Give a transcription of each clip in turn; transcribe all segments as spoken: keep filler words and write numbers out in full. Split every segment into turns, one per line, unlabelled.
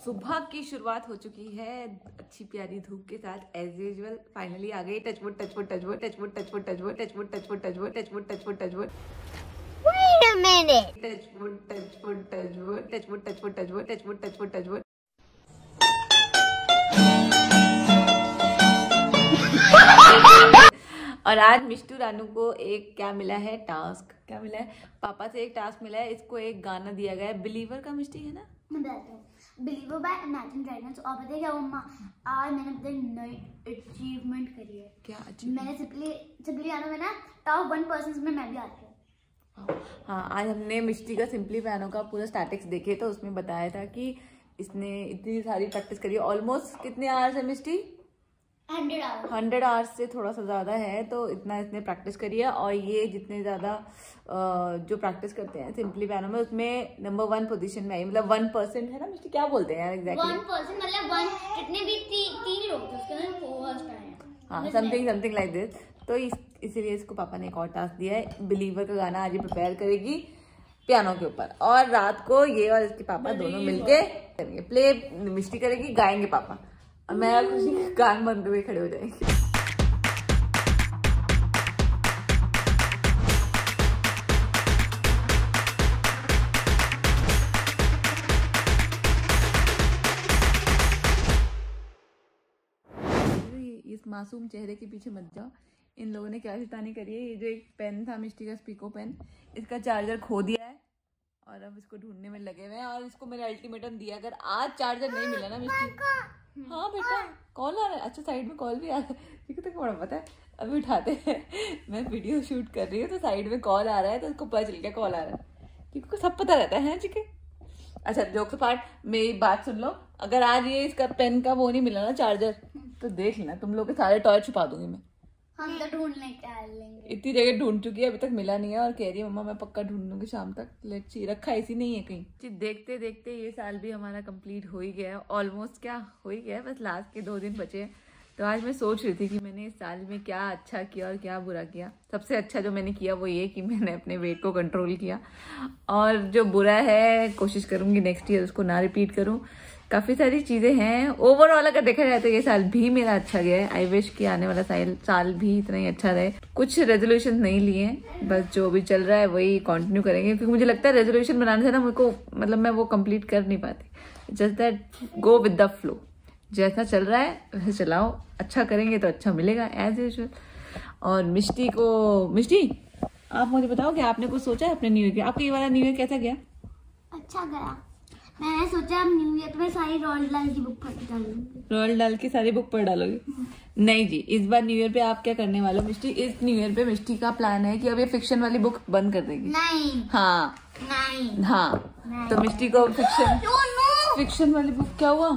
सुबह की शुरुआत हो चुकी है अच्छी प्यारी धूप के साथ एज यूजुअल। फाइनली आ गई। Touchwood touchwood touchwood touchwood touchwood touchwood touchwood touchwood touchwood touchwood touchwood touchwood
Wait a minute.
Touchwood touchwood touchwood touchwood touchwood touchwood touchwood touchwood touchwood. और आज मिष्टू रानू को एक क्या मिला है, टास्क। क्या मिला है? पापा से एक टास्क मिला है। इसको एक गाना दिया गया है बिलीवर का। मिष्टी है ना,
मैं बताता हूँ। Believer by Imagine Dragons. और पता है क्या मम्मा, आज मैंने पता नई अचीवमेंट करी है।
क्या अचीवमेंट?
मैंने सिंपली सिंपली गाना में ना टॉप वन परसेंट में मैं भी आती हूँ।
हाँ, आज हमने मिष्टी का सिंपली पियानो का पूरा स्टैटिक्स देखे तो उसमें बताया था कि इसने इतनी सारी प्रैक्टिस करी है। ऑलमोस्ट कितने आवर्स है Mishti?
Hundred hours.
Hundred hours से थोड़ा सा ज़्यादा है। तो इतना इसने प्रैक्टिस करी है। और ये जितने ज़्यादा जो प्रैक्टिस करते हैं सिंपली पियानो में, उसमें नंबर वन पोजीशन में आई। मतलब वन परसेंट है ना मिष्टी, क्या बोलते हैं यार एग्जैक्टली?
वन परसेंट मतलब वन, जितने भी ती, तीन लोग थे उसके अंदर फर्स्ट आए।
हाँ, समथिंग समथिंग लाइक दिस। तो इस इसीलिए इसको पापा ने एक और टास्क दिया है। बिलीवर का गाना आज ही प्रिपेयर करेगी पियानो के ऊपर, और रात को ये और इसके पापा दोनों मिलके करेंगे। प्ले मिष्टी करेगी, गाएंगे पापा, और मैं खुशी कान बंद हुए खड़े हो जाएंगे। इस मासूम चेहरे के पीछे मत जाओ। इन लोगों ने क्या शैतानी करी है। ये जो एक पेन था मिष्टी का, स्पीको पेन, इसका चार्जर खो दिया है और अब इसको ढूंढने में लगे हुए हैं। और इसको मैंने अल्टीमेटम दिया, अगर आज चार्जर नहीं मिला ना मिष्टी। हाँ बेटा, कॉल आ रहा है। अच्छा, साइड में कॉल भी आ रहा है। ठीक है, तो बड़ा पता है, अभी उठाते हैं। मैं वीडियो शूट कर रही हूँ तो साइड में कॉल आ रहा है, तो उसको पता चल गया कॉल आ रहा है। क्योंकि सब पता रहता है ठीक है। अच्छा, जोक पार्ट, मेरी बात सुन लो। अगर आज ये इसका पेन का वो नहीं मिला ना, चार्जर, तो देख लेना तुम लोग के सारे टॉय छुपा दूंगी मैं।
हम तो ढूंढ लेंगे।
इतनी जगह ढूंढ चुकी है, अभी तक मिला नहीं है, और कह रही है मम्मा मैं पक्का ढूंढ लूंगी शाम तक। लेट्स सी, रखा ऐसी नहीं है कहीं। देखते देखते ये साल भी हमारा कंप्लीट हो ही गया है। ऑलमोस्ट क्या हो ही गया है, बस लास्ट के दो दिन बचे हैं। तो आज मैं सोच रही थी कि मैंने इस साल में क्या अच्छा किया और क्या बुरा किया। सबसे अच्छा जो मैंने किया वो ये कि मैंने अपने वेट को कंट्रोल किया, और जो बुरा है कोशिश करूंगी नेक्स्ट ईयर उसको ना रिपीट करूं। काफ़ी सारी चीज़ें हैं। ओवरऑल अगर देखा जाए तो ये साल भी मेरा अच्छा गया है। आई विश कि आने वाला साल साल भी इतना ही अच्छा रहे। कुछ रेजोल्यूशन नहीं लिए हैं, बस जो भी चल रहा है वही कंटिन्यू करेंगे। क्योंकि मुझे लगता है रेजोल्यूशन बनाने से ना मुझे को मतलब मैं वो कंप्लीट कर नहीं पाती। Just that go with the flow, जैसा चल रहा है वैसे चलाओ। अच्छा करेंगे तो अच्छा मिलेगा एज यूजुअल। और मिष्टी को, मिष्टी आप मुझे बताओ कि आपने कुछ सोचा है अपने न्यू ईयर के? आपका ये वाला न्यू ईयर कैसा गया?
अच्छा गया। मैंने सोचा अब न्यू ईयर में सारी रोल्ड डाल की बुक पढ़ डालूंगी।
रोल्ड डाल की सारी बुक पढ़ डालोगे? नहीं जी, इस बार न्यू ईयर पे आप क्या करने वाले हो मिष्टी? इस न्यू ईयर पे मिष्टी का प्लान है कि अब ये फिक्शन वाली बुक बंद कर देगी।
नहीं।
हाँ
नहीं।
हाँ
नहीं।
तो मिष्टी को फिक्शन
नो, नो।
फिक्शन वाली बुक क्या हुआ?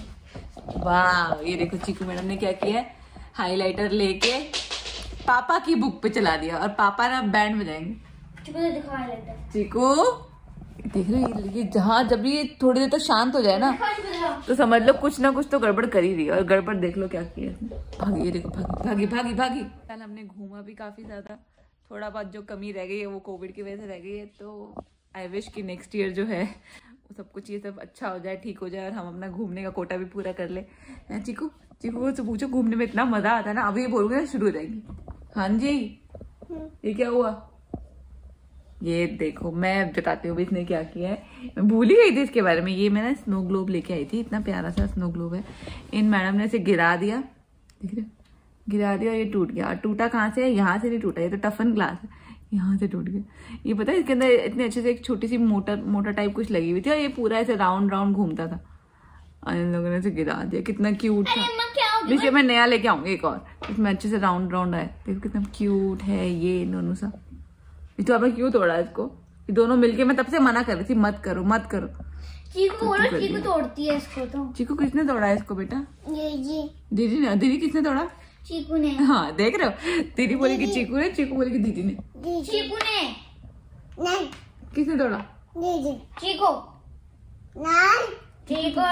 वाह, ये देखो चीकू मैडम ने क्या किया है, हाईलाइटर लेके पापा की बुक पे चला दिया, और पापा ना बैंड बजाएंगे।
चीकू दिखा हाईलाइटर।
चीकू देख रहे हो, ये जहाँ जब ये थोड़ी देर तक शांत हो जाए ना तो समझ लो कुछ ना कुछ तो गड़बड़ कर ही रही है। और गड़बड़ देख लो क्या किया इसने। भागी, ये देखो भागी भागी भागी भागी। कल हमने घूमा भी काफी ज्यादा। थोड़ा बहुत जो कमी रह गई है वो कोविड की वजह से रह गई है। तो आई विश कि नेक्स्ट ईयर जो है वो सब कुछ ये सब अच्छा हो जाए, ठीक हो जाए, और हम अपना घूमने का कोटा भी पूरा कर ले। चीकू चीकू से पूछो, घूमने में इतना मजा आता है ना। अभी ये बोलोगे शुरू हो जाएगी। हाँ जी, ये क्या हुआ? ये देखो, मैं बताती हूँ इसने क्या किया है। मैं भूल ही गई थी इसके बारे में। ये मैं ना स्नो ग्लोब लेके आई थी, इतना प्यारा सा स्नो ग्लोब है। इन मैडम ने इसे गिरा दिया, देख रहे, गिरा दिया और ये टूट गया। और टूटा कहाँ से है? यहाँ से नहीं टूटा, ये तो टफन ग्लास है, यहाँ से टूट गया। ये पता है इसके अंदर इतने अच्छे से एक छोटी सी मोटर मोटर टाइप कुछ लगी हुई थी, और ये पूरा ऐसे राउंड राउंड घूमता था, और इन लोगों ने इसे गिरा दिया। कितना क्यूट था। इसलिए मैं नया लेके आऊंगी एक और, इसमें अच्छे से राउंड राउंड आए। देखो कितना क्यूट है ये दोनों सा। तो आपने क्यों तोड़ा इसको? ये दोनों मिलके, मैं तब से मना कर रही थी मत करो मत करो।
चीकू बोलो, चीकू तोड़ती है इसको। तो
चीकू किसने तोड़ा है इसको बेटा?
ये ये
दीदी ने। दीदी किसने तोड़ा?
चीकू ने।
हाँ देख रहे हो, दीदी बोली कि चीकू ने, चीकू बोली कि दीदी ने।
चीकू ने। नहीं।
किसने तोड़ा?
दीदी। चीकू। नहीं। चीकू।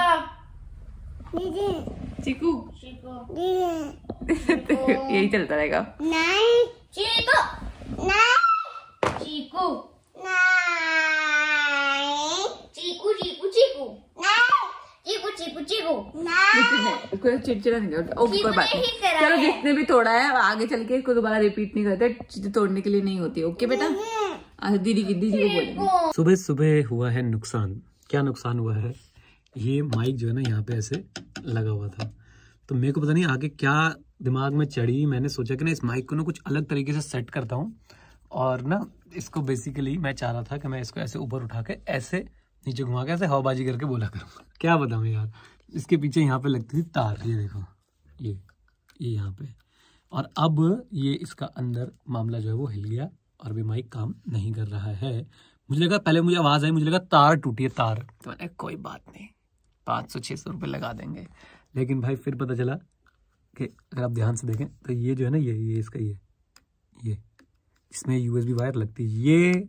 दीदी।
चीकू।
चीकू। दीदी।
यही चलता रहेगा।
नहीं। चीकू। नहीं। चीकू। नहीं। चीकू चीकू चीकू। नहीं। चीकू मिर्ची को
इसको चिड़चिड़ा नहीं करता। ओके कोई बात नहीं, चलो जिसने भी तोड़ा है आगे चल के इसको दोबारा रिपीट नहीं करते, चीजें तोड़ने के लिए नहीं होती। ओके बेटा, आज दीदी की दीदी को बोलेंगे।
सुबह सुबह हुआ है नुकसान। क्या नुकसान हुआ है, ये माइक जो है ना यहाँ पे ऐसे लगा हुआ था, तो मेरे को पता नहीं आगे क्या दिमाग में चढ़ी, मैंने सोचा कि ना इस माइक को ना कुछ अलग तरीके से सेट करता हूँ और ना इसको बेसिकली मैं चाह रहा था कि मैं इसको ऐसे ऊपर उठा के ऐसे नीचे घुमा के ऐसे हवाबाजी करके बोला करूँ। क्या बताऊँ यार, इसके पीछे यहाँ पे लगती थी तार, ये देखो ये ये यहाँ पे, और अब ये इसका अंदर मामला जो है वो हिल गया और अभी माइक काम नहीं कर रहा है। मुझे लगा, पहले मुझे आवाज़ आई, मुझे लगा तार टूटी है तार, तो मैंने कोई बात नहीं पाँच सौ छः सौ रुपये लगा देंगे, लेकिन भाई फिर पता चला कि अगर आप ध्यान से देखें तो ये जो है ना ये ये इसका ये ये इसमें यूएसबी वायर लगती है, ये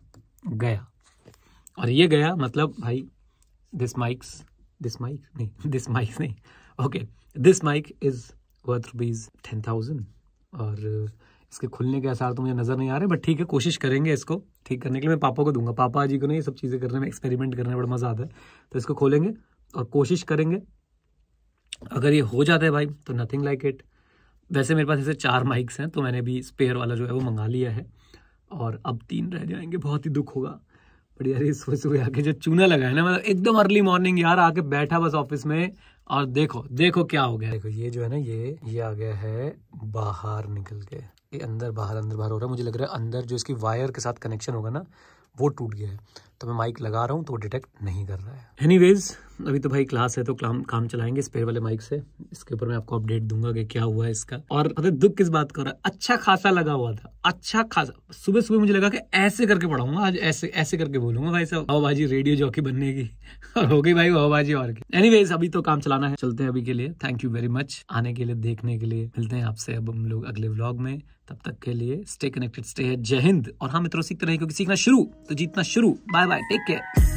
गया और ये गया, मतलब भाई दिस माइक्स दिस माइक नहीं दिस माइक नहीं okay this mike is worth rupees ten thousand और इसके खुलने के आसार तो मुझे नजर नहीं आ रहे, बट ठीक है कोशिश करेंगे इसको ठीक करने के लिए। मैं पापा को दूंगा, पापा जी को नहीं ये सब चीजें करने में, एक्सपेरिमेंट करने में बड़ा मजा आता है, तो इसको खोलेंगे और कोशिश करेंगे। अगर ये हो जाता है भाई तो नथिंग लाइक इट। वैसे मेरे पास ऐसे चार माइक्स हैं, तो मैंने भी स्पेयर वाला जो है वो मंगा लिया है और अब तीन रह जाएंगे, बहुत ही दुख होगा। बट यार ये सुबह सुबह आके जो चूना लगा है ना, मतलब एकदम अर्ली मॉर्निंग यार, आके बैठा बस ऑफिस में और देखो देखो क्या हो गया। देखो ये जो है ना ये ये आ गया है बाहर निकल के, ये अंदर बाहर अंदर बाहर हो रहा है। मुझे लग रहा है अंदर जो इसकी वायर के साथ कनेक्शन होगा ना वो टूट गया है, तो मैं माइक लगा रहा हूँ तो वो डिटेक्ट नहीं कर रहा है। एनीवेज अभी तो भाई क्लास है तो काम काम चलाएंगे स्पेयर वाले माइक से, इसके ऊपर मैं आपको अपडेट दूंगा कि क्या हुआ है इसका। और पता है दुख किस बात का रहा है, अच्छा खासा लगा हुआ था, अच्छा खासा। सुबह सुबह मुझे लगा कि ऐसे करके पढ़ाऊंगा आज, ऐसे ऐसे करके बोलूंगा भाई साहब हवाबाजी रेडियो जॉकी बनने की, और हो गई भाई हवाबाजी और की। एनीवेज अभी तो काम चलाना है, चलते हैं अभी के लिए। थैंक यू वेरी मच आने के लिए, देखने के लिए। मिलते हैं आपसे अब हम लोग अगले व्लॉग में, तब तक के लिए स्टे कनेक्टेड, स्टे है, जय हिंद। और हाँ मित्रों, सीखते रहिए क्योंकि सीखना शुरू तो जीतना शुरू। Bye bye, take care.